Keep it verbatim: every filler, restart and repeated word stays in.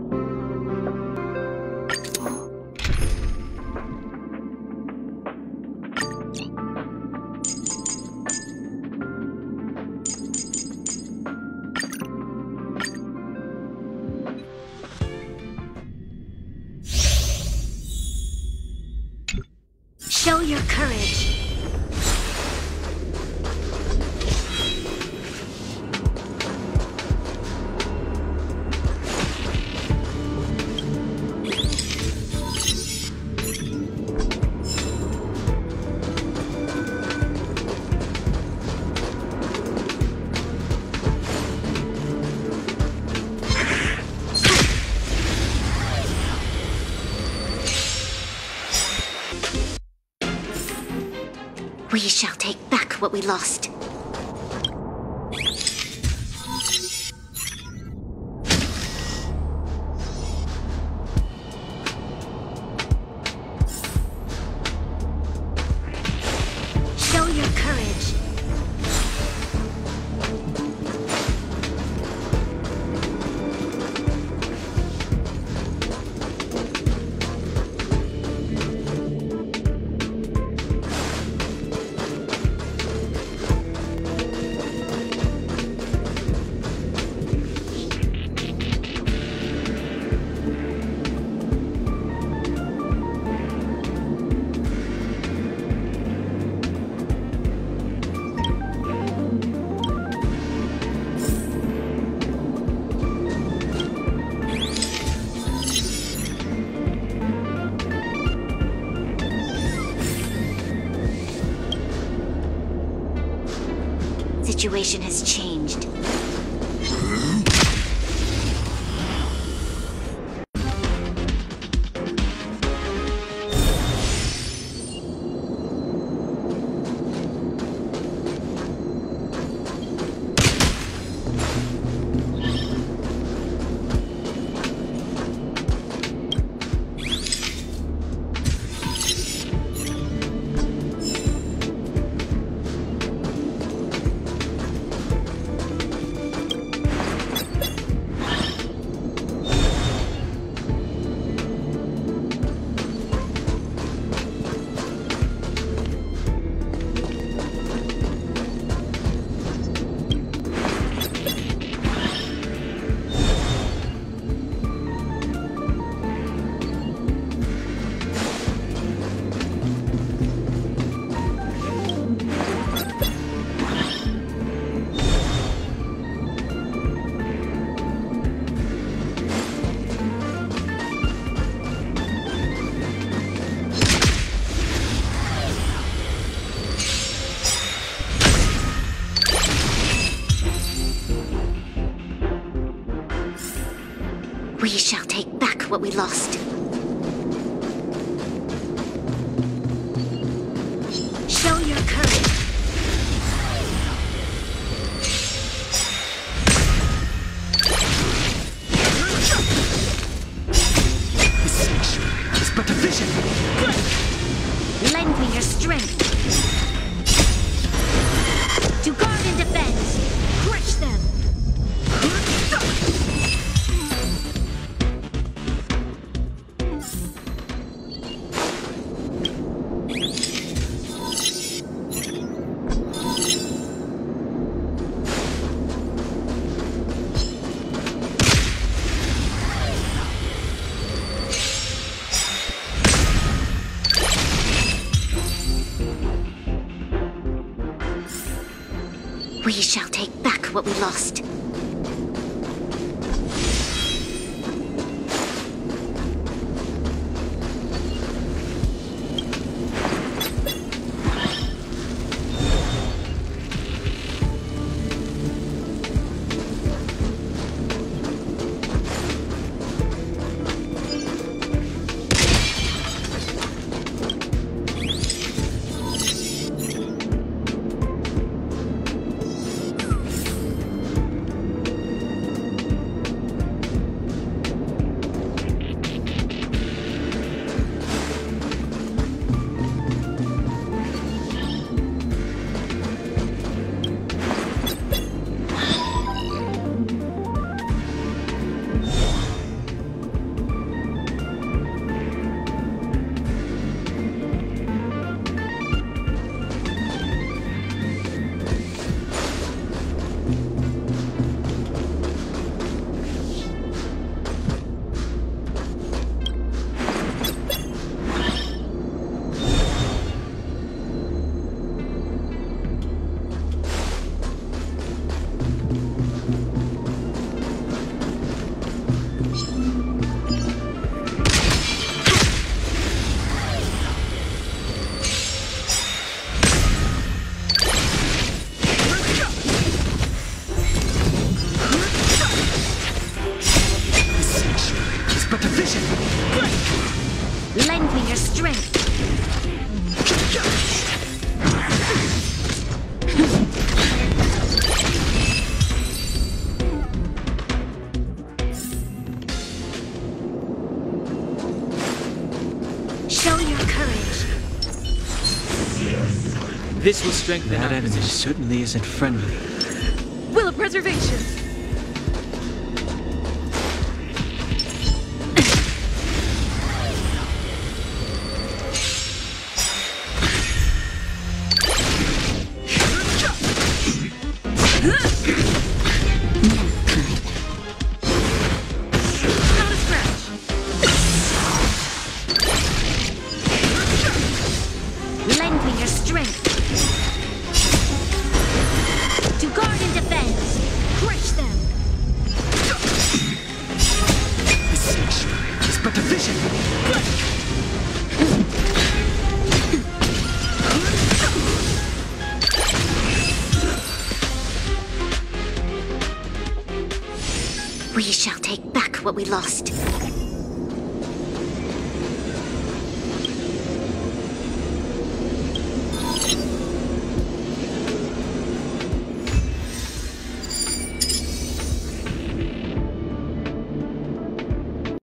Show your courage. We shall take back what we lost. Show your courage. Situation has changed. We shall take back what we lost. Show your courage. This sanctuary is but a vision. Lend me your strength. To guard and defend. Crush them. We shall take back what we lost. sanctuary is but a vision. Lend me your strength. Show your courage. This will strengthen That our enemy position. certainly isn't friendly. Will of preservation. Not a scratch. Lend me your strength. To guard and defend. Crush them. The sanctuary is but a vision. We shall take back what we lost.